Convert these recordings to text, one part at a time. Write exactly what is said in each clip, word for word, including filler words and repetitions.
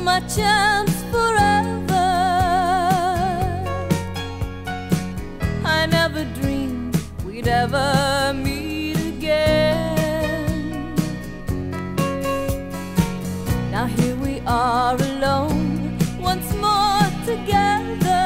my chance forever. I never dreamed we'd ever meet again. Now here we are alone once more together,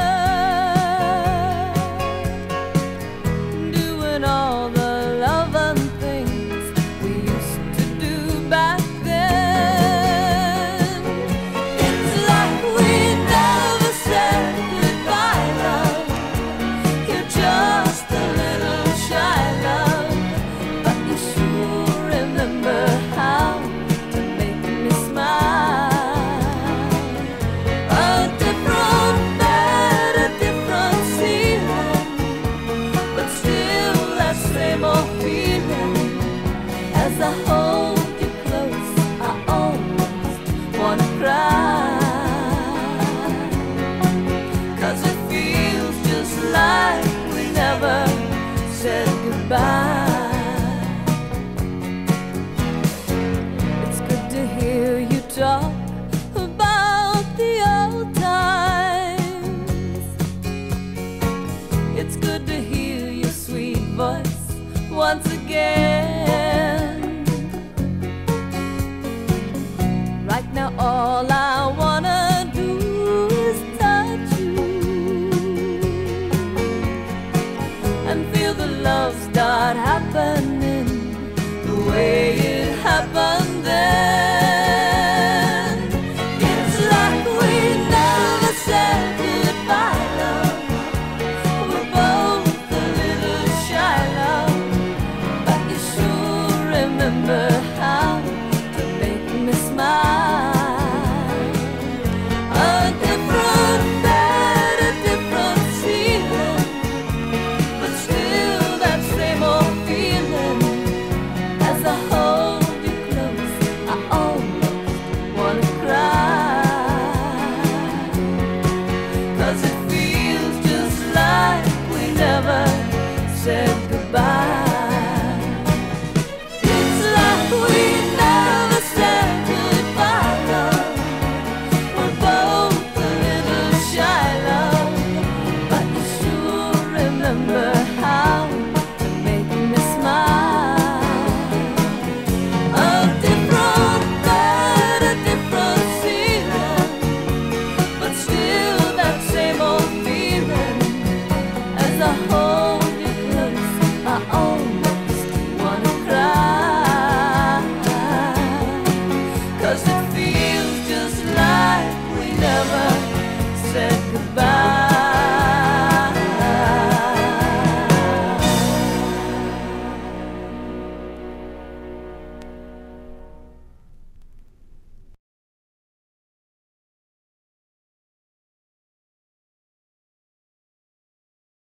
doing all the loving things we used to do back then. It's like we never said goodbye, love. You're just a little shy, love, but you sure remember how to make me smile. A different bed, a different ceiling, but still that same old feeling. As I hold you close, I almost wanna cry, 'cause it feels just like we never said goodbye. It's good to hear you talk about the old times. It's good to hear your sweet voice once again. Right now all I wanna do is touch you and feel the love start happening the way